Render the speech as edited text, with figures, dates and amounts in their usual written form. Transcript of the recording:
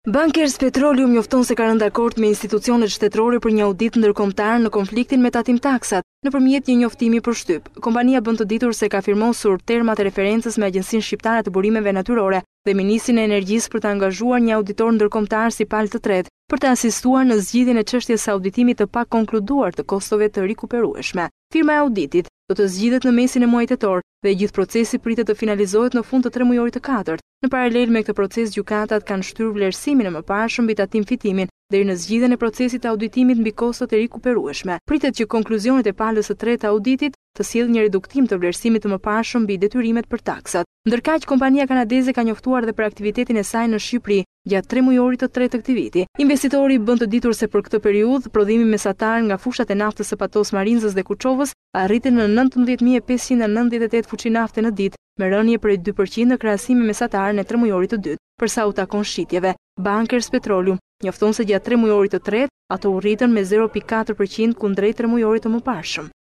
Bankers Petroleum njofton se ka rënë dakord me institucionet shtetërore për një audit ndërkombëtar në konfliktin me Tatim Taksat. Nëpërmjet një njoftimi për shtyp, kompania bën të ditur se ka firmosur termat e referencës me Agjencinë Shqiptare të Burimeve Natyrore dhe Ministrinë e Energjisë për të angazhuar një auditor ndërkombëtar si palë të tretë për të asistuar në zgjidhjen e çështjes së auditimit të pakonkluduar të kostove të rikuperueshme. Firma e auditit do të zgjidhet në mesin e muajit tetor dhe gjithë procesi pritet të finalizohet në fund të 3 mujorit të katërt. Në paralel me këtë proces, gjykatat kanë shtyrë vlerësimin e mëparshëm mbi Tatim Fitimin deri në zgjidhjen e procesit të auditimit mbi kostot e rikuperueshme. Pritet që konkluzionet e palës së tretë të auditit të sjellë një reduktim të vlerësimit të mëparshëm mbi detyrimet për taksat. Ndërkaq, kompania kanadeze ka njoftuar edhe për aktivitetin e saj në Shqipëri gjatë 3 mujorit të tretë të këtij viti. Investitori bën të ditur se për këtë periudhë prodhimi mesatar nga fushat e naftës së Patos Marinzës dhe Kuçovës arriti në 19.598 fuçi nafte në ditë, me rënje prej 2% në krahasim me mesatarën e 3 mujorit të dytë. Për sa u takon shitjeve, Bankers Petroleum njofton se gjatë 3 mujorit të tretë ato u rritën me 0.4% kundrejt 3 mujorit të mëparshëm.